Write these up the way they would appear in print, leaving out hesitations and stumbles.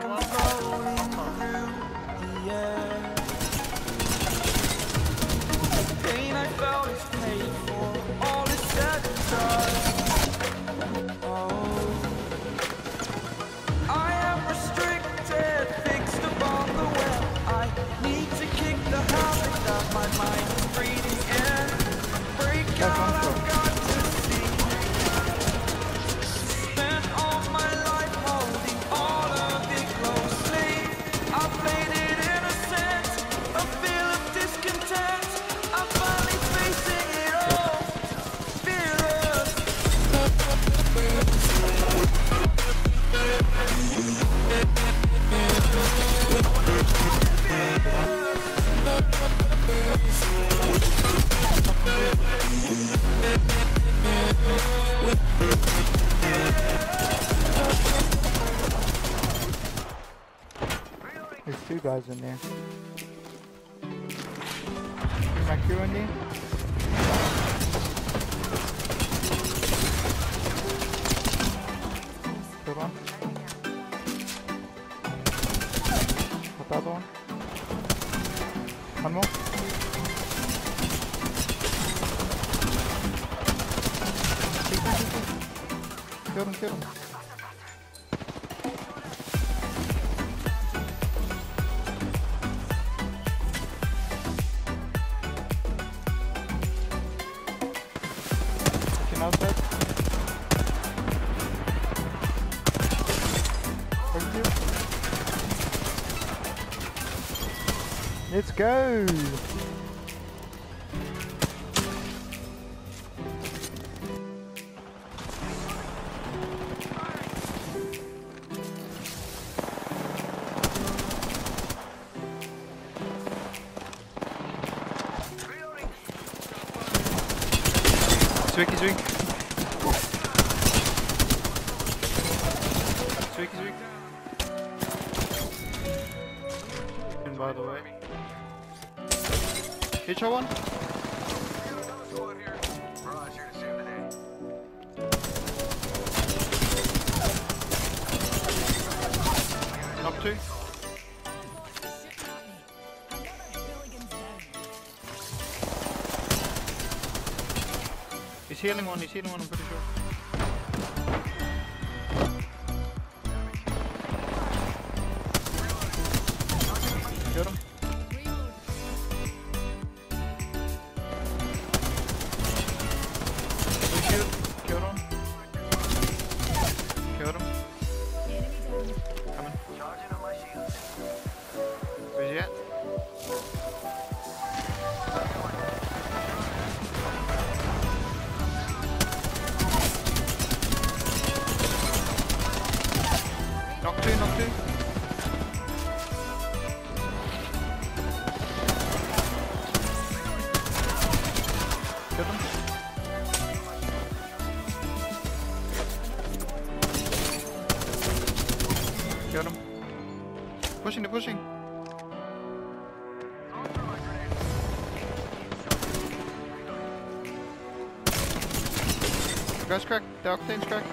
I'm floating through the air. The pain I felt is paid for, all is said and done. Oh, I am restricted, fixed upon the web. I need to kick the habit that my mind is breathing in. Break out, I've got to see. Spent all my life holding all of it closely. I played it innocent, a feel of discontent. I'm finally facing it all, fearless. There's two guys in there. Is my crew in there? Good one. Got the other one. One more. Kill him, kill him. Outside. Thank you. Let's go. Zwik. Zwik. And by the way, hit your one. Knock two. He's healing one, I'm pretty sure. Got him. Shoot. Killed him. Killed him. Coming. Where's he at? Knock two. Kill him. Killed him. Pushing. The guy's cracked. The octane's cracked.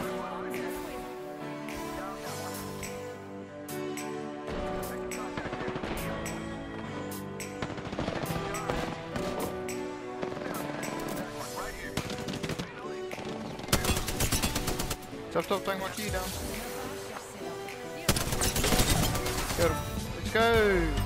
Stop, throwing my key down. Got him. Let's go!